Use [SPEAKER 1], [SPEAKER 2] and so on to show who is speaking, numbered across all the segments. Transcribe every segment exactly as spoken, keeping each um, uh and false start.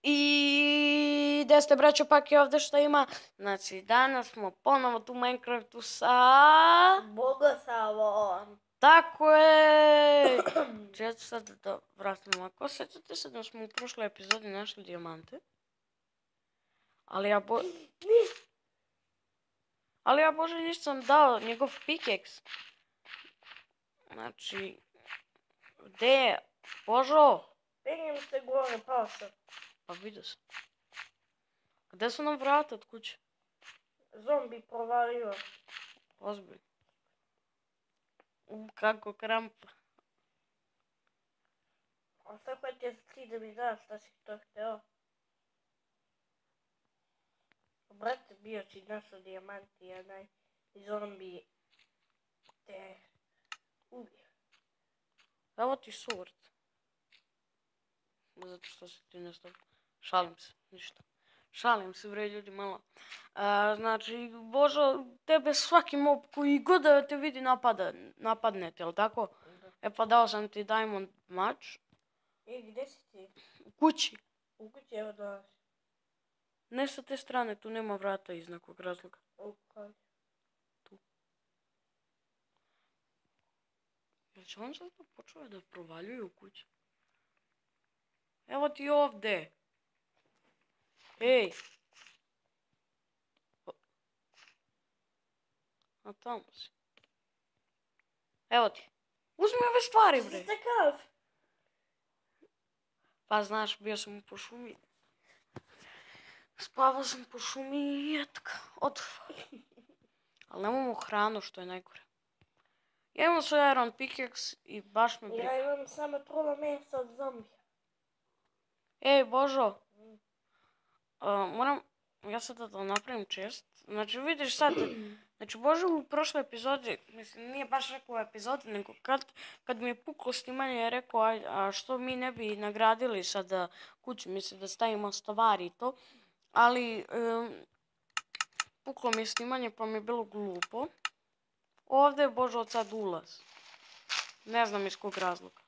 [SPEAKER 1] I gdje ste, braćo, pak i ovdje što ima? Znači, danas smo ponovo tu u Minecraftu sa...
[SPEAKER 2] Bogosavom.
[SPEAKER 1] Tako je! Ja ću sad da vratim ovako. Sjećate se da smo u prošloj epizodi našli dijamante? Ali ja bo... Ali ja, Bože, nisam dao njegov pickaxe. Znači... Gdje je? Božo!
[SPEAKER 2] Penjem se gore, pao sam.
[SPEAKER 1] Pa vidio sam. Gdje su nam vrata od kuće?
[SPEAKER 2] Zombi provalio.
[SPEAKER 1] Ozbiljno. U, kako krampa.
[SPEAKER 2] A sad pa će ti da mi daš šta si to hteo. Brate, bio si našo dijamanti, a naj zombi te ubio.
[SPEAKER 1] Evo ti sword. Zato što si ti nešto... Šalim se, ništa. Šalim se, bre, ljudi, malo. A, znači, Božo, tebe svaki mob koji god da te vidi napada, napadne te, jel tako?
[SPEAKER 2] Da.
[SPEAKER 1] E pa dao sam ti diamond mač.
[SPEAKER 2] E, gdje si ti?
[SPEAKER 1] U kući.
[SPEAKER 2] U kući, evo dolaš.
[SPEAKER 1] Ne sa te strane, tu nema vrata iz nekog razloga.
[SPEAKER 2] Okay.
[SPEAKER 1] Tu. Jel će on sad počeo da provaljuje u kući? Evo ti ovdje. Ej. A tamo si. Evo ti. Uzmi ove stvari, bre.
[SPEAKER 2] Takav.
[SPEAKER 1] Pa znaš, bio sam po šumi. Spavao sam po šumi i etka. Od... Ali nemamo hranu, što je najgore. Ja imam svoj iron pickaxe i baš me briga.
[SPEAKER 2] Ja imam samo trola mesa od zombija.
[SPEAKER 1] Ej, Božo. Uh, moram... Ja sad da napravim chest. Znači, vidiš sad... Znači, Božo u prošloj epizodi, mislim, nije baš rekao u epizodi, nego kad, kad mi je puklo snimanje je rekao, a, a što mi ne bi nagradili sad kuću, mislim da stavimo stvari i to. Ali, um, puklo mi je snimanje pa mi je bilo glupo. Ovdje je Božo od sad ulaz. Ne znam iz kog razloga.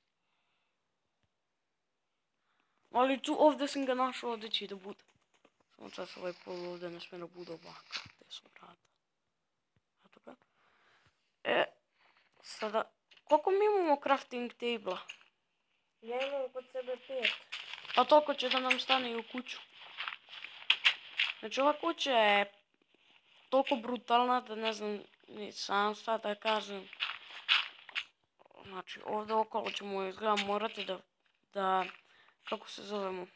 [SPEAKER 1] Ali tu ovdje sam ga našao, ovdje će i da bude. Samo čas ovaj pol ovdje ne smije da bude ovakav, gdje su vrata. Eto ga. E, sada, koliko mi imamo crafting table-a?
[SPEAKER 2] Ja imam kod sebe pet.
[SPEAKER 1] Pa toliko će da nam stane i u kuću. Znači ova kuća je toliko brutalna da ne znam ni sam šta da kažem. Znači ovdje okolo ćemo izgleda morati da, da, kako se zovemo,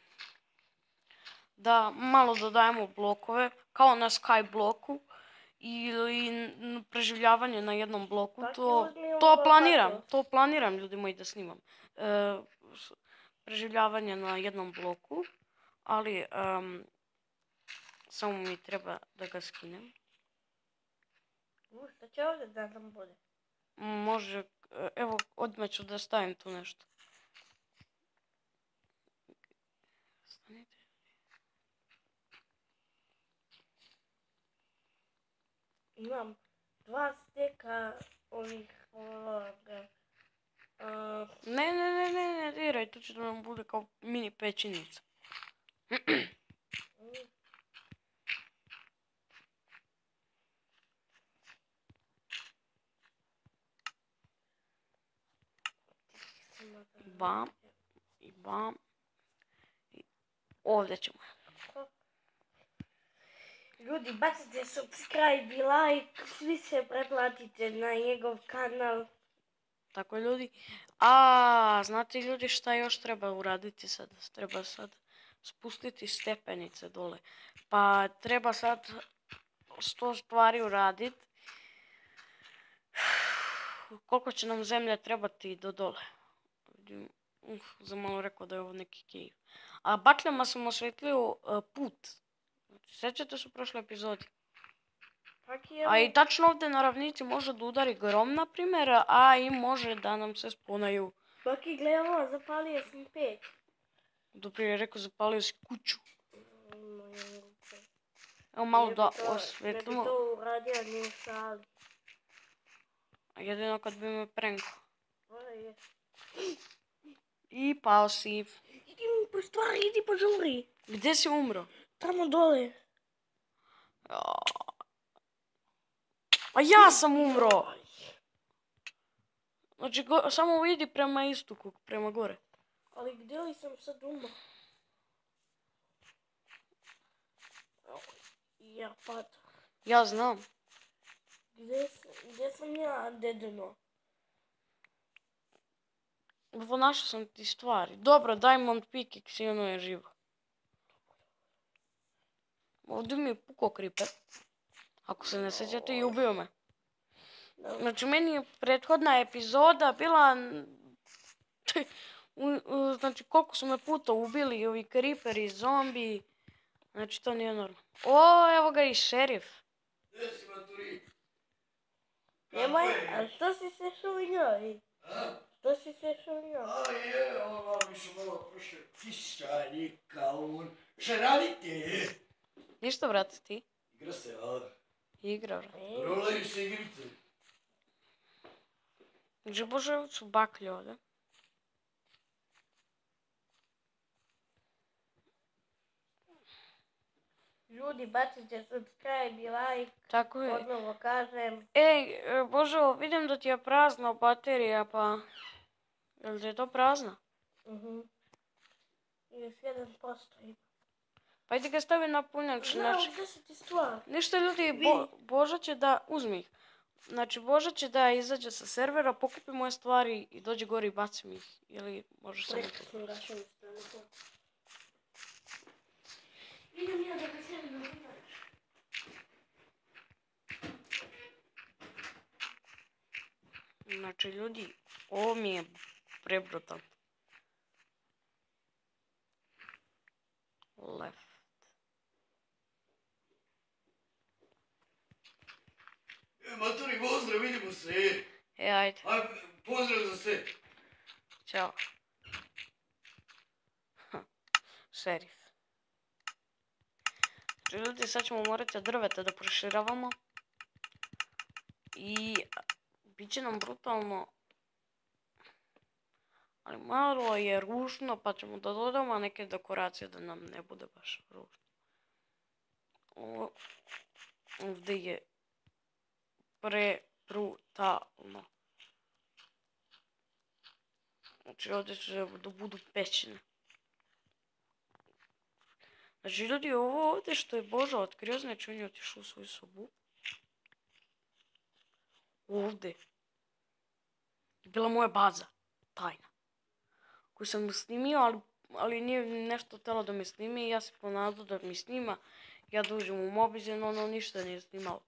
[SPEAKER 1] da malo dodajemo blokove, kao na sky bloku. Ili preživljavanje na jednom bloku, to, to planiram, to planiram ljudi moji da snimam. E, preživljavanje na jednom bloku, ali um, samo mi treba da ga skinem.
[SPEAKER 2] Šta će ovdje da nam bude?
[SPEAKER 1] Može, evo odmah ću da stavim tu nešto. Stanite.
[SPEAKER 2] Imam dva steka ovih ovoga. Uh,
[SPEAKER 1] Ne, ne, ne, ne, ne, diraj, to će da nam bude kao mini pećinica. Bam, i bam, i ovdje ćemo.
[SPEAKER 2] Ljudi, bacite subscribe i like, svi se pretplatite na njegov kanal.
[SPEAKER 1] Tako je, ljudi. A, znate ljudi šta još treba uraditi sad? Treba sad spustiti stepenice dole. Pa treba sad sto stvari uraditi. Koliko će nam zemlje trebati do dole? Uf, sam malo rekao da je ovo neki cave. A bakljama sam osvetlio uh, put. Sjećate se u prošloj epizodi? A i tačno ovdje na ravnici može da udari grom, na primjer, a i može da nam se sponaju.
[SPEAKER 2] Baki, gledaj ovo, zapalio sam peć.
[SPEAKER 1] Dobro je rekao, zapalio si kuću. Evo malo da osvetlimo.
[SPEAKER 2] Ne bi to uradio, ni u šali.
[SPEAKER 1] A jedino kad bi me prenkao. I pao si.
[SPEAKER 2] Idem Pa stvari, idi požuri.
[SPEAKER 1] Gdje si umro?
[SPEAKER 2] Tamo dole.
[SPEAKER 1] A ja sam umro! Znači, go, samo idi prema istoku, prema gore.
[SPEAKER 2] Ali gdje li sam sad umro? Ja padam.
[SPEAKER 1] Ja znam.
[SPEAKER 2] Gdje, gdje sam ja, dedeno?
[SPEAKER 1] Ponašao sam ti stvari. Dobro, Diamond Pickaxe i ono je živo. Ovdje mi je pukao creeper. Ako se ne sjećate, i ubio me. Znači, meni je prethodna epizoda bila... Znači, koliko su me puta ubili ovi creeperi, zombi. Znači, to nije normalno. O, evo ga i šerif.
[SPEAKER 3] Gdje si, maturi?
[SPEAKER 2] Nemoj, a što si se šunjao? Što si se šunjao?
[SPEAKER 3] A je, ono mi su malo prošle piščanika, on. Še radite?
[SPEAKER 1] Ništa, brate, ti?
[SPEAKER 3] Igra se, ali?
[SPEAKER 1] Igra, brate.
[SPEAKER 3] Rolaju se igrice.
[SPEAKER 1] Znači, bože, ovo su baklje ovdje.
[SPEAKER 2] Ljudi, bacite subscribe i like.
[SPEAKER 1] Tako je.
[SPEAKER 2] Odnovo kažem.
[SPEAKER 1] Ej, Božo, vidim da ti je prazna baterija, pa... Jel ti je to prazna?
[SPEAKER 2] Mhm. Još jedan posto ima.
[SPEAKER 1] Pa idi ga stavi na punjač.
[SPEAKER 2] Znao,
[SPEAKER 1] Znači,
[SPEAKER 2] gdje su ti stvar?
[SPEAKER 1] ništa ljudi, Bo, Boža će da... Uzmi ih. Znači, Boža će da izađe sa servera, pokupi moje stvari i dođe gore i baci mi ih. Ili možeš samo
[SPEAKER 2] Rekao
[SPEAKER 1] to.
[SPEAKER 2] sam gašao mi s telefon. Idem ja da ga stavim na punjač.
[SPEAKER 1] Znači, ljudi, ovo mi je prebrutalno. Left.
[SPEAKER 3] E, maturi, pozdrav, vidimo se.
[SPEAKER 1] E, ajde.
[SPEAKER 3] Aj, pozdrav za sve.
[SPEAKER 1] Ćao. Šerif. Znači, ljudi, sad ćemo morati drveta da proširavamo. I... bit će nam brutalno. Ali malo je ružno, pa ćemo da dodamo neke dekoracije da nam ne bude baš ružno. Ovo... ovdje je... prebrutalno. Znači, ovdje će da budu pećine. Znači, ljudi, ovo ovdje što je Boža otkrio, znači on je otišao u svoju sobu. Ovdje je bila moja baza, tajna, koju sam mu snimio, ali, ali nije nešto htjelo da me snimi i ja se ponadao da mi snima. Ja dođem u mobizen, ono ništa nije snimalo.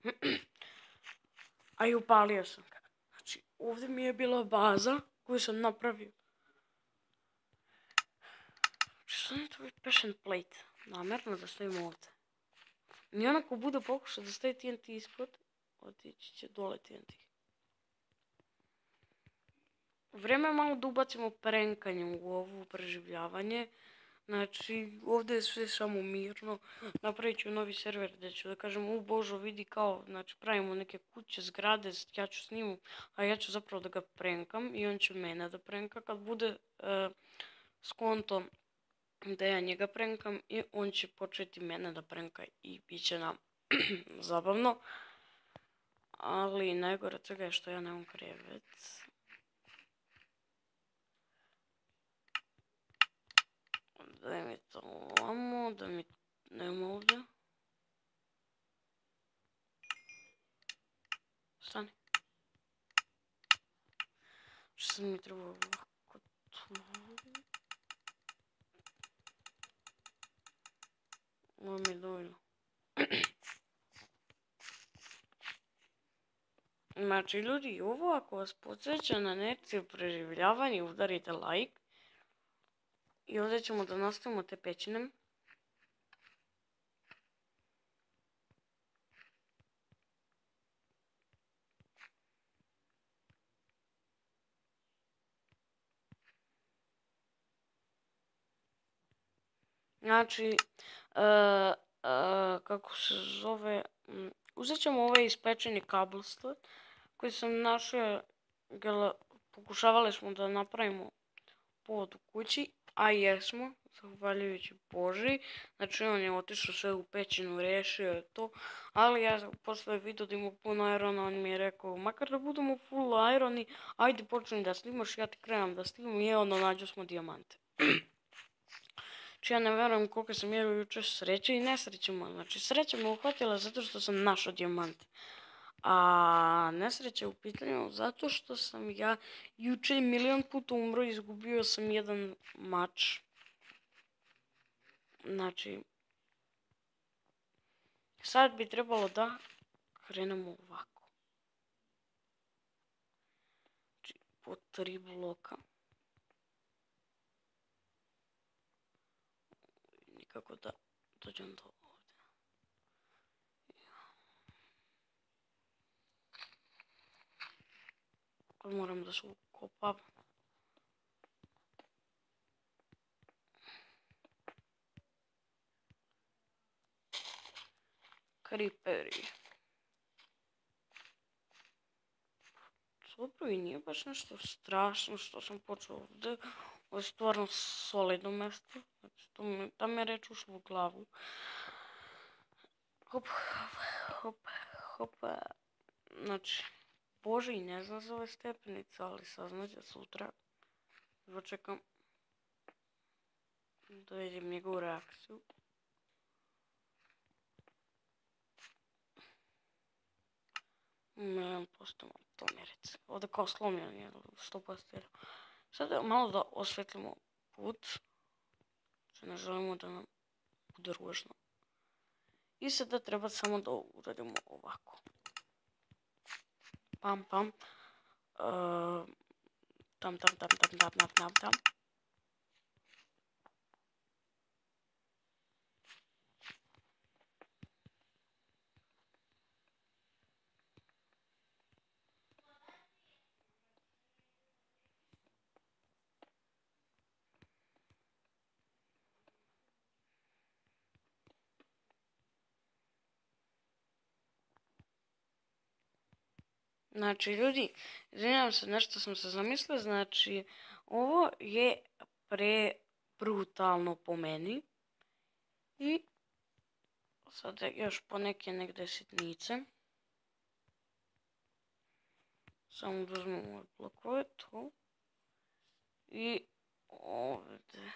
[SPEAKER 1] A i upalio sam ga. Znači, ovdje mi je bila baza koju sam napravio. Znači, što je to passion plate? Namjerno da stavimo ovdje. I onako bude pokušao da stavi T N T ispod, otići će dole T N T. Vrijeme je malo da ubacimo prenkanje u ovo preživljavanje. Znači, ovdje je sve samo mirno. Napravit ću novi server gdje ću da kažem, u Božo, vidi kao, znači pravimo neke kuće, zgrade, ja ću snimu, a ja ću zapravo da ga prenkam i on će mene da prenka kad bude uh, skonto da ja njega prenkam i on će početi mene da prenka i bit će nam zabavno. Ali najgore od svega je što ja nemam krevet. Daj mi to ovamo, da mi nema ovdje. Stani. Što sam mi trebao ovako tu. Ovo mi je dovoljno. Znači, ljudi, ovo ako vas podsjeća na nekcije preživljavanje, udarite like. I ovdje ćemo da nastavimo te pećine. Znači, uh, uh, kako se zove, um, uzet ćemo ovaj ispečeni cobblestone koji sam našao, pokušavali smo da napravimo pod u kući A jesmo, zahvaljujući Boži. Znači on je otišao sve u pećinu, riješio je to. Ali ja posle vidio da ima puno irona, on mi je rekao, makar da budemo full ironi, ajde počni da snimaš, ja ti krenem da snimam i ono nađu smo dijamante. Znači ja ne verujem koliko sam jeo jučer sreće i nesreće mu. Znači sreća me uhvatila zato što sam našao dijamante. A nesreća je u pitanju zato što sam ja jučer milion puta umro i izgubio sam jedan mač. Znači, sad bi trebalo da krenemo ovako. Znači, po tri bloka. Nikako da dođem do ovdje. Moram da se ukopam. Creeperi. Dobro i nije baš nešto strašno što sam počeo ovdje. Ovo je stvarno solidno mjesto. Znači, to mi, da mi je reč ušlo u glavu. Hop, hop, hop, hop. Znači, Bože, i ne znam za ove stepenice, ali saznaće sutra. Evo čekam da vidim njegovu reakciju. Milion posto vam to mi reci. Ovdje kao slomljen je, sto posto. Sad malo da osvetlimo put. Znači ne želimo da nam bude ružno. I sada treba samo da uradimo ovako. Pam, pam. Uh, tam, tam, tam, tam, tam, tam, tam, tam. Znači, ljudi, izvinjavam se, nešto sam se zamislila, znači, ovo je pre brutalno po meni. I sad još po neke negdje sitnice. Samo da uzmemo ove blokove, tu. I ovdje.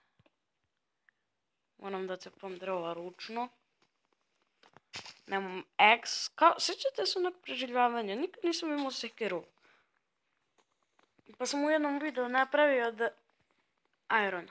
[SPEAKER 1] Moram da cepam drva ručno. Nemam X, kao, sjećate se onog preživljavanja, nikad nisam imao sekiru. Pa sam u jednom videu napravio od irona.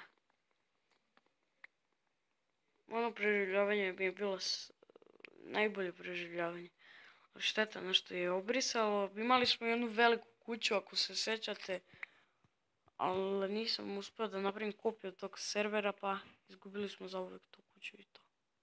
[SPEAKER 1] Ono preživljavanje bi je bilo najbolje preživljavanje. Šteta, nešto je obrisalo. Imali smo jednu veliku kuću, ako se sjećate. Ali nisam uspio da napravim kopiju tog servera, pa izgubili smo zauvijek tu kuću i to.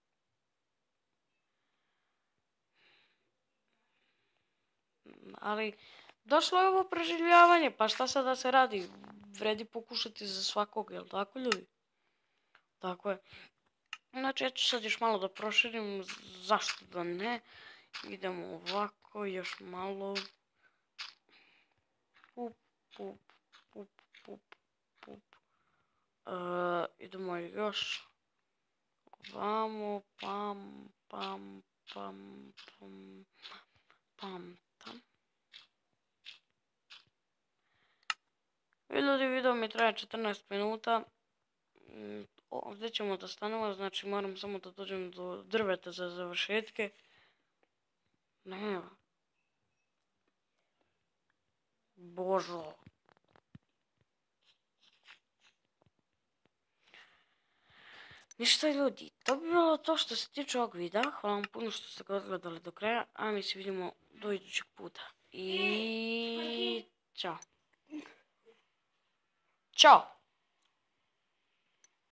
[SPEAKER 1] Ali došlo je ovo preživljavanje, pa šta sad da se radi? Vredi pokušati za svakog, jel tako ljudi? Tako je. Znači ja ću sad još malo da proširim, zašto da ne. Idemo ovako, još malo. Pup, pup, pup, pup, pup. Uh, idemo još. Ovamo, pam, pam, pam, pam, pam, tam. Ljudi, video mi traje četrnaest minuta. Ovdje ćemo da stanemo, znači moram samo da dođem do drveta za završetke. Ne. Božo. Ništa ljudi, to bi bilo to što se tiče ovog videa. Hvala vam puno što ste ga odgledali do kraja, a mi se vidimo do idućeg puta. I... Ćao. Ćao.